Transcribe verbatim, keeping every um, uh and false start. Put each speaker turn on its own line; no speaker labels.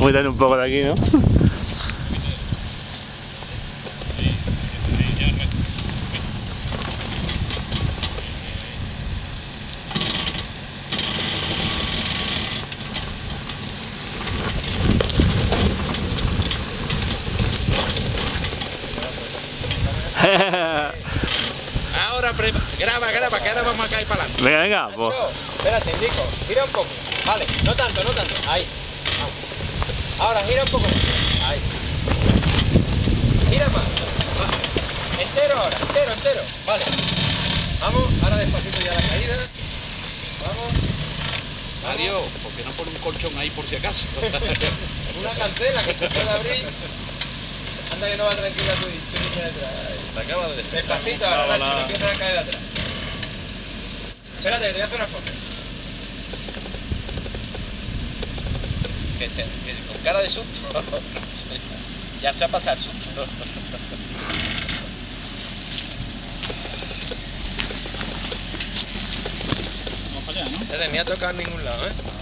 Cuídate un poco de aquí, ¿no?
Ahora graba, graba, que ahora vamos a caer para adelante.
Venga, venga, pues.
Espérate, indico, gira un poco. Vale, no tanto, no tanto. Ahí. Vamos. Ahora gira un poco más. Ahí. Gira más. Va. Entero ahora, entero, entero. Vale. Vamos, ahora despacito ya la caída. Vamos.
Adiós, porque no pone un colchón ahí por si acaso.
Una cancela que se puede abrir. Anda que no va tranquila tu niña detrás.
Te acaba de despertar.
Despacito ahora, Nacho, no empiezas a caer de atrás. Espérate, te voy a hacer una foto.
Que se, que con cara de susto. Ya se ha pasado el susto.
Vamos para allá, ¿no? Espérate, ni ha tocado en ningún lado, ¿eh?